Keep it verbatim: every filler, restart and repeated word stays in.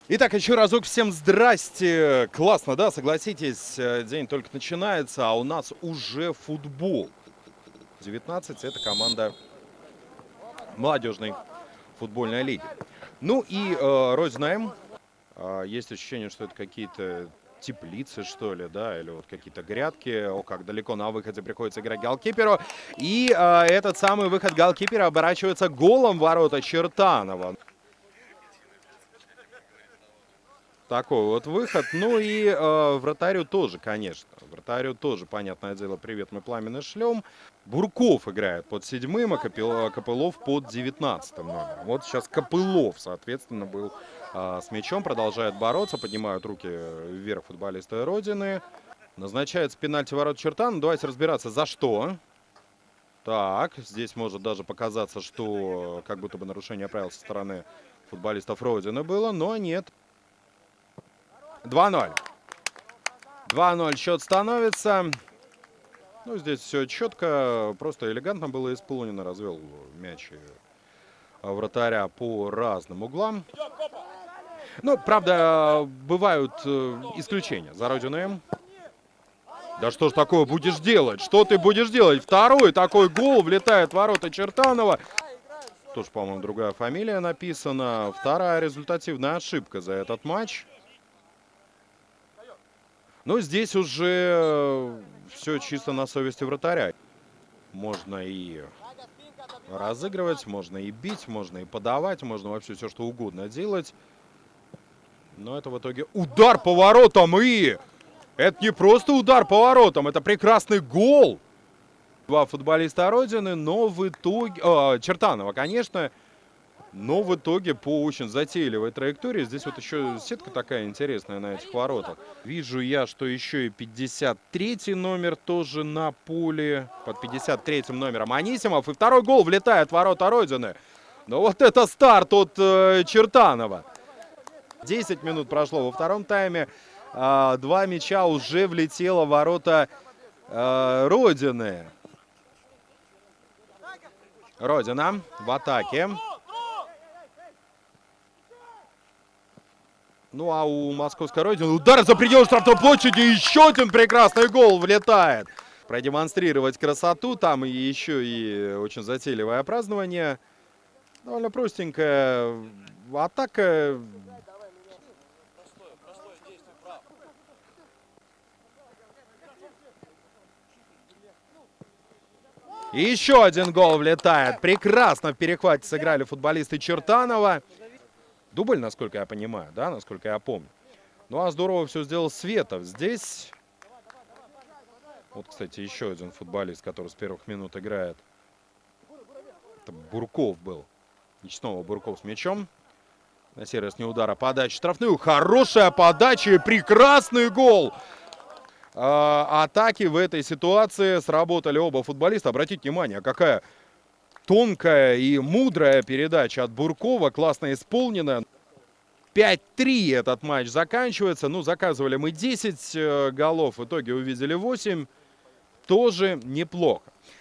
Итак, еще разок всем здрасте. Классно, да, согласитесь, день только начинается, а у нас уже футбол. девятнадцать это команда молодежной футбольной лиги. Ну и э, Розенайм. Э, есть ощущение, что это какие-то теплицы, что ли, да, или вот какие-то грядки. О, как далеко на выходе приходится играть голкиперу. И э, этот самый выход голкипера оборачивается голом в ворота Чертанова. Такой вот выход. Ну и э, вратарю тоже, конечно. Вратарю тоже, понятное дело, привет, мы пламенно шлем. Бурков играет под седьмым, а Копыл, Копылов под девятнадцатым номером. Вот сейчас Копылов, соответственно, был э, с мячом, продолжает бороться, поднимают руки вверх футболисты Родины. Назначается пенальти ворот Чертан. Давайте разбираться, за что. Так, здесь может даже показаться, что как будто бы нарушение правил со стороны футболистов Родины было, но нет. два ноль. два ноль счет становится. Ну, здесь все четко, просто элегантно было исполнено. Развел мяч вратаря по разным углам. Ну, правда, бывают исключения за Родину. Да что ж такое будешь делать? Что ты будешь делать? Второй такой гол влетает в ворота Чертанова. Тоже, по-моему, другая фамилия написана. Вторая результативная ошибка за этот матч. Но здесь уже все чисто на совести вратаря. Можно и разыгрывать, можно и бить, можно и подавать, можно вообще все, что угодно делать. Но это в итоге удар по воротам. И это не просто удар по воротам, это прекрасный гол. Два футболиста Родины, но в итоге... Э, Чертанова, конечно. Но в итоге по очень затейливой траектории. Здесь вот еще сетка такая интересная на этих воротах. Вижу я, что еще и пятьдесят третий номер тоже на поле. Под пятьдесят третьим номером Анисимов. И второй гол влетает в ворота Родины. Но вот это старт от э, Чертанова. десять минут прошло во втором тайме. Э, два мяча уже влетело в ворота э, Родины. Родина в атаке. Ну а у московской Родины удар за пределы штрафной площади. Еще один прекрасный гол влетает. Продемонстрировать красоту. Там и еще и очень затейливое празднование. Довольно простенькая атака. И еще один гол влетает. Прекрасно в перехвате сыграли футболисты Чертанова. Дубль, насколько я понимаю, да, насколько я помню. Ну а здорово все сделал Светов. Здесь... Вот, кстати, еще один футболист, который с первых минут играет. Это Бурков был. И снова Бурков с мячом. На сей раз не удара, подача штрафную. Хорошая подача и прекрасный гол. А, атаки в этой ситуации сработали оба футболиста. Обратите внимание, какая тонкая и мудрая передача от Буркова. Классно исполнена. пять три этот матч заканчивается. Ну, заказывали мы десять голов. В итоге увидели восемь. Тоже неплохо.